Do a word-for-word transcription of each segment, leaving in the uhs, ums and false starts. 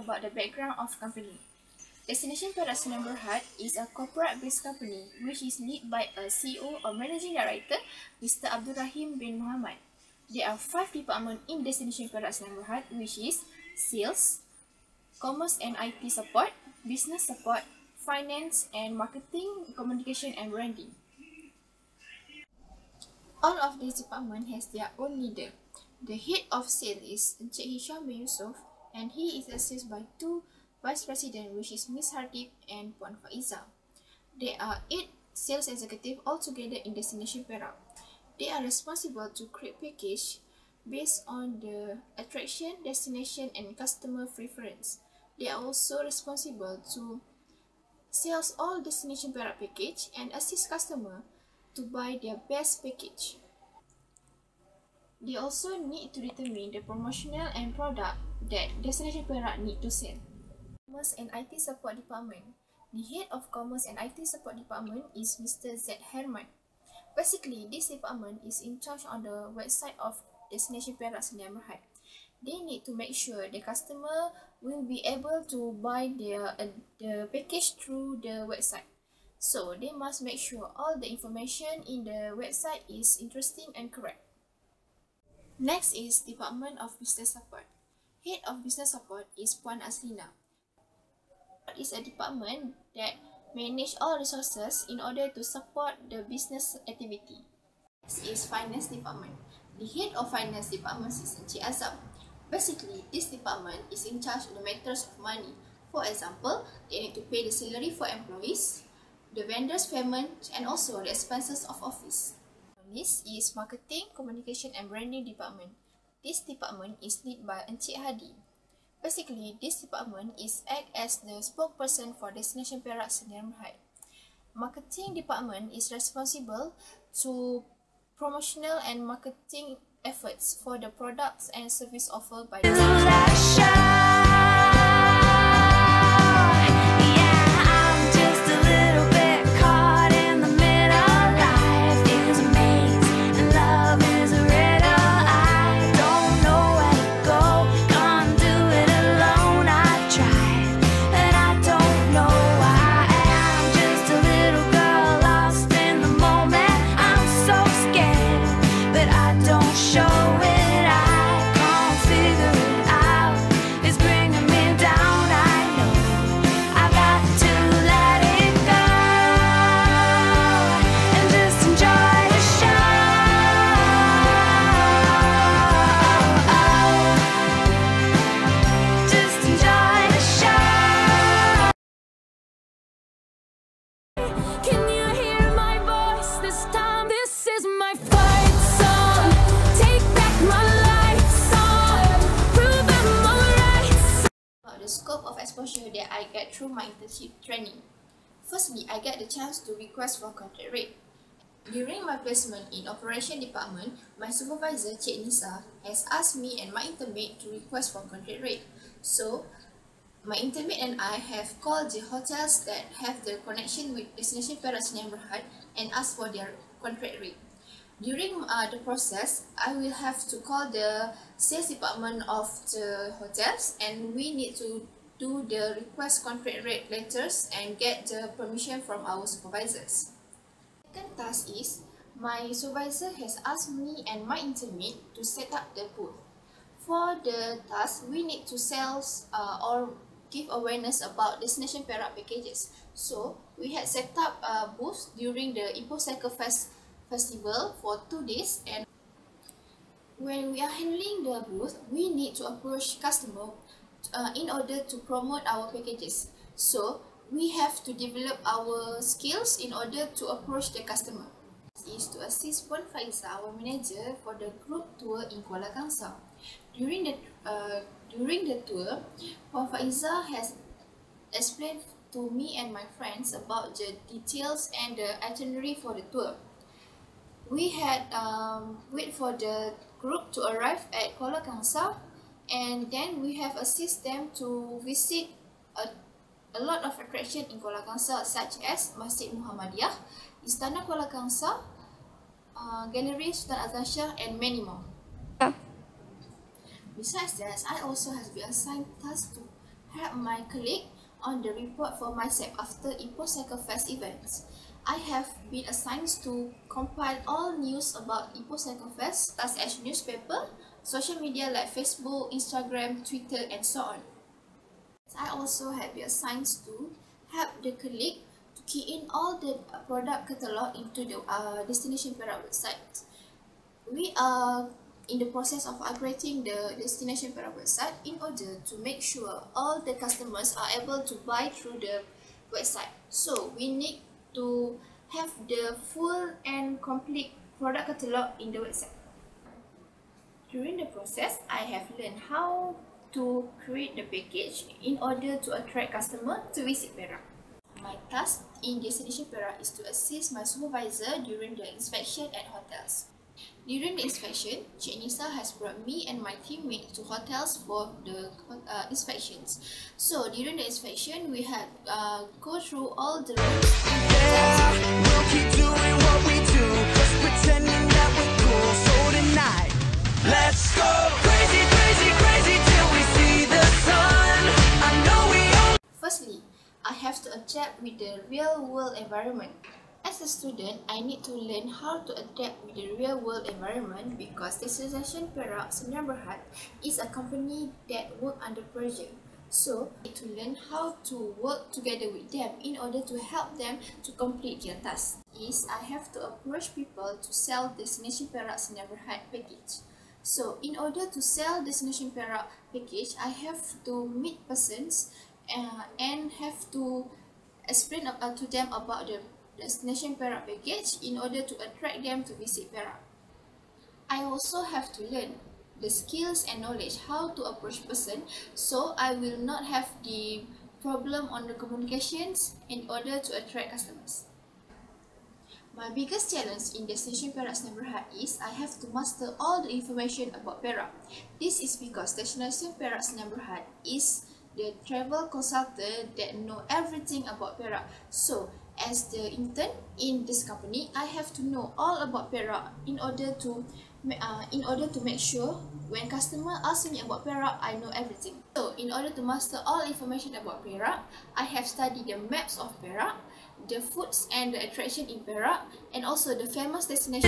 about the background of company. Destination Perak Sdn Bhd is a corporate-based company which is led by a C E O or Managing Director, Mister Abdul Rahim bin Muhammad. There are five departments in Destination Perak Sdn Bhd, which is Sales, Commerce and I T Support, Business Support, Finance and Marketing, Communication and Branding. All of these departments has their own leader. The head of sales is Encik Hisham bin Yusuf, and he is assisted by two vice presidents, which is Miss Hardip and Puan Faiza. There are eight sales executives altogether in Destination Perak. They are responsible to create package based on the attraction, destination and customer preference. They are also responsible to sell all Destination Perak package and assist customer to buy their best package. They also need to determine the promotional and product that Destination Perak need to sell. Commerce and I T Support Department. The head of Commerce and I T Support Department is Mister Z. Herman. Basically, this department is in charge on the website of Destination Perak Sdn Bhd. They need to make sure the customer will be able to buy their uh, the package through the website. So they must make sure all the information in the website is interesting and correct. Next is Department of Business Support. Head of Business Support is Puan Aslina. It is a department that manage all resources in order to support the business activity. Next is Finance Department. The head of Finance Department is Encik Azam. Basically, this department is in charge of the matters of money. For example, they need to pay the salary for employees, the vendors' payment, and also the expenses of office. This is Marketing, Communication and Branding Department. This department is led by Encik Hadi. Basically, this department is act as the spokesperson for Destination Perak Sdn Bhd. Marketing department is responsible to promotional and marketing efforts for the products and service offered by the scope of exposure that I get through my internship training. Firstly, I get the chance to request for contract rate. During my placement in Operation Department, my supervisor, Cik Nisa, has asked me and my intermate to request for contract rate. So, my intermate and I have called the hotels that have the connection with Destination Perak Sdn Bhd and asked for their contract rate. During uh, the process, I will have to call the sales department of the hotels, and we need to do the request contract rate letters and get the permission from our supervisors. The second task is, my supervisor has asked me and my intermate to set up the booth. For the task, we need to sell uh, or give awareness about Destination Perak packages. So, we had set up a booth during the Ipoh Cycle Fest festival for two days, and when we are handling the booth, we need to approach customer uh, in order to promote our packages. So we have to develop our skills in order to approach the customer. Is to assist Puan Faiza, our manager, for the group tour in Kuala Kangsar. During the uh, during the tour, Puan Faiza has explained to me and my friends about the details and the itinerary for the tour. We had um, wait for the group to arrive at Kuala Kangsar, and then we have assist them to visit a, a lot of attraction in Kuala Kangsar, such as Masjid Muhammadiyah, Istana Kuala Kangsar, uh, Gallery Sultan Azlan Shah, and many more. Besides that, I also have been assigned task to help my colleague on the report for myself after Ipoh Cycle Fest events. I have been assigned to compile all news about Ipoh Cycle Fest, such as newspaper, social media like Facebook, Instagram, Twitter, and so on. I also have been assigned to help the colleague to key in all the product catalog into the uh, Destination Perak website. We are in the process of upgrading the Destination Perak website in order to make sure all the customers are able to buy through the website. So we need to have the full and complete product catalog in the website. During the process, I have learned how to create the package in order to attract customers to visit Perak. My task in Destination Perak is to assist my supervisor during the inspection at hotels. During the inspection, Cik Nisa has brought me and my teammate to hotels for the uh, inspections. So during the inspection, we had uh, go through all the rooms in the hotels. We'll keep doing what we do, just pretending that we're cool. So tonight, let's go crazy, crazy, crazy till we see the sun. I know we all. Firstly, I have to adapt with the real-world environment. As a student, I need to learn how to adapt with the real-world environment because Destination Perak Sdn Bhd is a company that works under pressure. So, I need to learn how to work together with them in order to help them to complete their tasks. Is I have to approach people to sell Destination Perak Sdn Bhd package. So, in order to sell Destination Perak package, I have to meet persons uh, and have to explain uh, to them about the Destination Perak package in order to attract them to visit Perak. I also have to learn the skills and knowledge how to approach person, so I will not have the problem on the communications in order to attract customers. My biggest challenge in Destination Perak Sdn Bhd is I have to master all the information about Perak. This is because Destination Perak Sdn Bhd is the travel consultant that know everything about Perak. So, as the intern in this company, I have to know all about Perak in order to uh, in order to make sure when customer asks me about Perak, I know everything. So, in order to master all information about Perak, I have studied the maps of Perak, the foods and the attraction in Perak, and also the famous destination.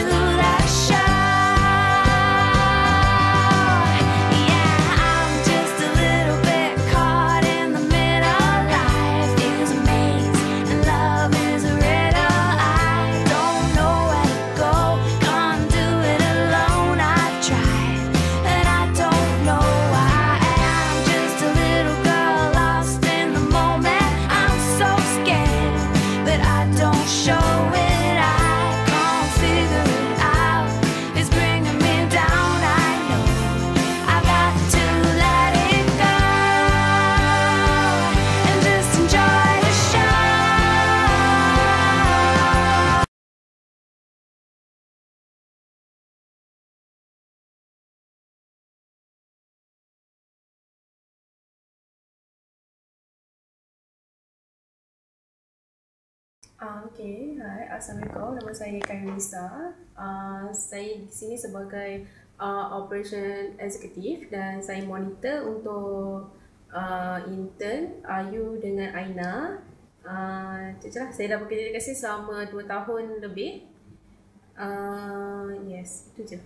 Uh, okay, hai, Assalamualaikum. Nama saya Kairunisa. Uh, saya di sini sebagai uh, Operation Executive dan saya monitor untuk uh, intern Ayu dengan Aina. Uh, itu je lah. Saya dah bekerja dekat sini selama dua tahun lebih. Uh, yes, itu je.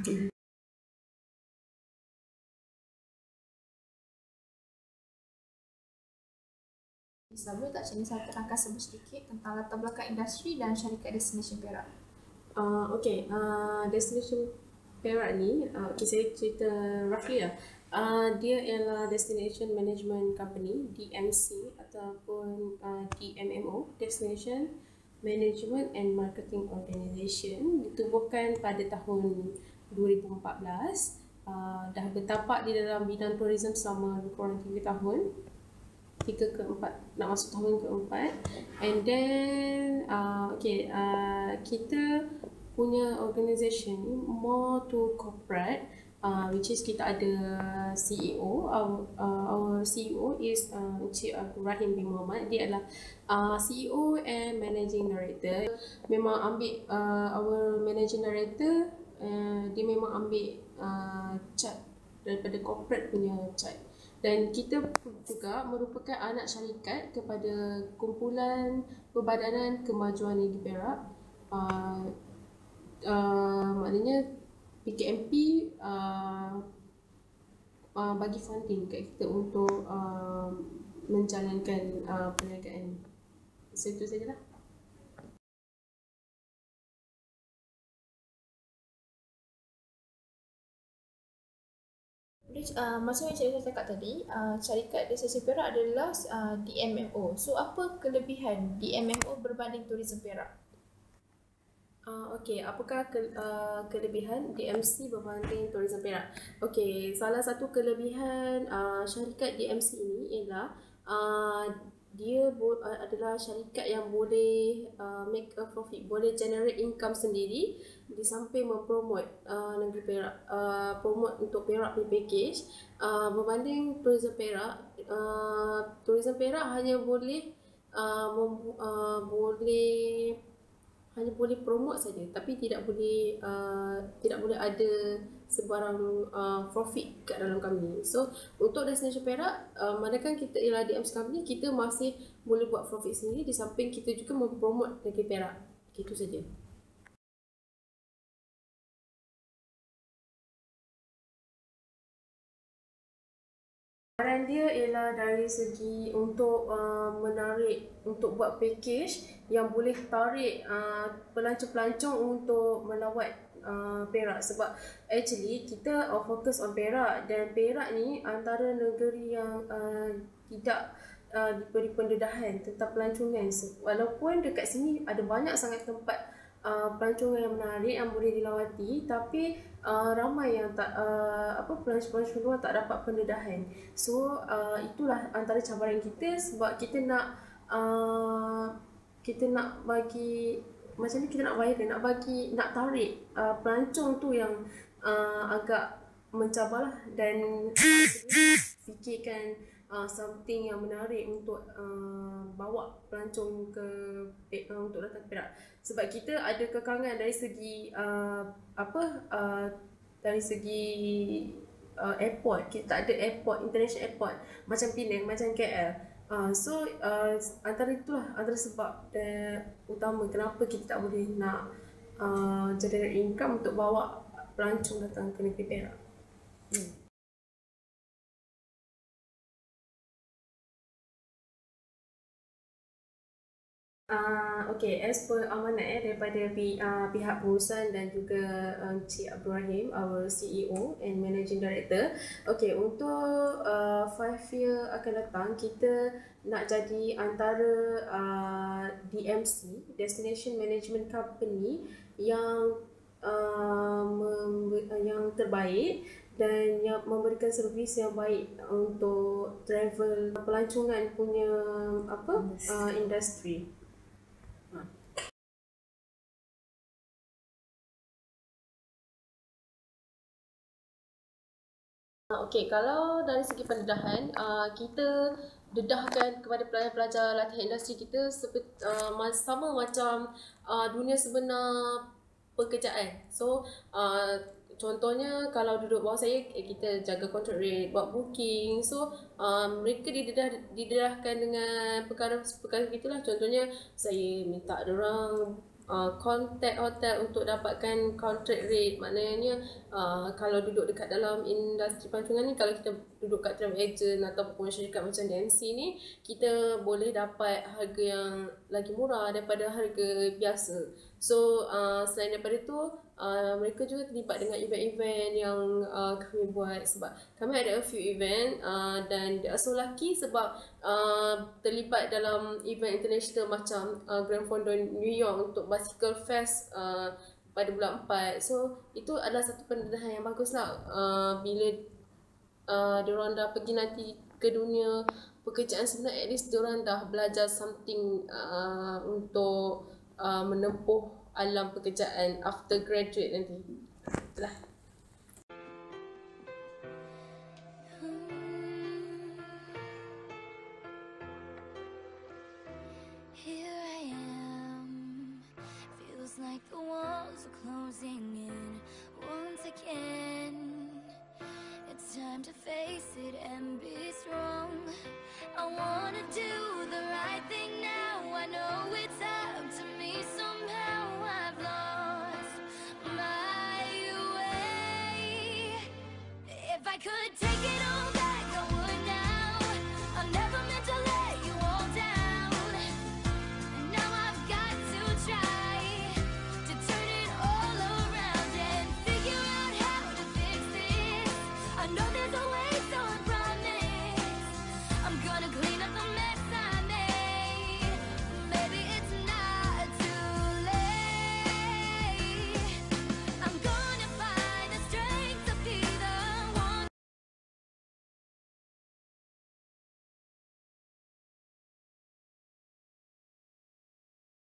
Bisa boleh tak Cik Nisa terangkan sedikit tentang latar belakang industri dan syarikat Destination Perak? Uh, okay, uh, Destination Perak ni, uh, okay, saya cerita roughly lah. Uh, dia ialah Destination Management Company, D M C ataupun uh, D M M O, Destination Management and Marketing Organisation. Ditubuhkan pada tahun dua ribu empat belas. Uh, dah bertapak di dalam bidang tourism selama lebih kurang tiga tahun. Tiga ke empat, nak masuk tahun keempat. And then, uh, okay, uh, kita punya organisation ni more to corporate, uh, which is kita ada C E O. Our, uh, our C E O is uh, Encik Abdul Rahim bin Muhammad. Dia adalah uh, C E O and Managing Director. Memang ambil uh, our Managing Director, uh, dia memang ambil uh, chart daripada corporate punya chart. Dan kita juga merupakan anak syarikat kepada Kumpulan Perbadanan Kemajuan Negeri Perak. Uh, uh, maknanya P K M P uh, uh, bagi funding kat kita untuk uh, menjalankan uh, perniagaan. So itu sajalah. Uh, macam yang saya cakap tadi, uh, syarikat destinasi Perak adalah uh, D M M O. So, apa kelebihan D M M O berbanding Tourism Perak? Uh, Okey, apakah ke, uh, kelebihan D M C berbanding Tourism Perak? Okey, salah satu kelebihan uh, syarikat D M C ini ialah uh, dia bo- uh, adalah syarikat yang boleh uh, make a profit, boleh generate income sendiri di samping mempromot uh, negeri Perak, uh, promote untuk Perak punya package. Uh, berbanding Tourism Perak, uh, Tourism Perak hanya boleh uh, mem- uh, boleh hanya boleh promote saja, tapi tidak boleh uh, tidak boleh ada sebarang uh, profit kat dalam company. So untuk destination Perak, uh, manakala kita ialah D M C company, kita masih boleh buat profit sendiri di samping kita juga mempromot negeri Perak. Itu saja. Cabaran dia ialah dari segi untuk uh, menarik, untuk buat package yang boleh tarik uh, pelancong-pelancong untuk melawat uh, Perak. Sebab actually kita uh, fokus on Perak, dan Perak ni antara negeri yang uh, tidak uh, diberi pendedahan tentang pelancongan. Walaupun dekat sini ada banyak sangat tempat Uh, pelancongan yang menarik yang boleh dilawati, tapi uh, ramai yang tak uh, apa pelancong-pelancong luar tak dapat pendedahan. So uh, itulah antara cabaran kita, sebab kita nak uh, kita nak bagi macam ni, kita nak viral, nak bagi nak tarik uh, pelancong tu yang uh, agak mencabarlah, dan uh, fikirkan uh, something yang menarik untuk uh, bawa pelancong ke uh, untuk datang ke Perak. Sebab kita ada kekangan dari segi uh, apa uh, dari segi uh, airport. Kita tak ada airport, international airport macam Penang, macam K L. Uh, so uh, antara itulah antara sebab uh, utama kenapa kita tak boleh nak uh, generate income untuk bawa pelancong datang ke negeri Perak. Hmm. Uh, okay, as per amanat eh, daripada pi, uh, pihak perusahaan dan juga uh, Cik Abdul Rahim, our C E O and Managing Director. Okay, untuk uh, five year akan datang, kita nak jadi antara uh, D M C, Destination Management Company, yang uh, mem- yang terbaik dan yang memberikan servis yang baik untuk travel pelancongan punya apa uh, industri. Okey, kalau dari segi pendedahan, uh, kita dedahkan kepada pelajar-pelajar latihan industri kita seperti uh, sama macam uh, dunia sebenar pekerjaan. So, uh, contohnya kalau duduk bawah saya, kita jaga contract rate, buat booking. So, uh, mereka didedah, didedahkan dengan perkara-perkara gitulah. Contohnya, saya minta diorang Uh, contact hotel untuk dapatkan contract rate. Maknanya uh, kalau duduk dekat dalam industri pelancongan ni, kalau kita duduk kat travel agent ataupun syarikat macam D M C ni, kita boleh dapat harga yang lagi murah daripada harga biasa. So uh, selain daripada tu, uh, mereka juga terlibat dengan event-event yang uh, kami buat. Sebab kami ada a few event uh, dan they are so lucky sebab uh, terlibat dalam event international macam uh, Grand Fondo New York untuk Bicycle Fest uh, pada bulan empat. So itu adalah satu pendedahan yang bagus lah uh, bila uh, diorang dah pergi nanti ke dunia pekerjaan sebenar. At least diorang dah belajar something uh, untuk uh, menempuh alam pekerjaan after graduate nanti. Itulah. Here I am, feels like the walls are closing in once again. It's time to face it and be could take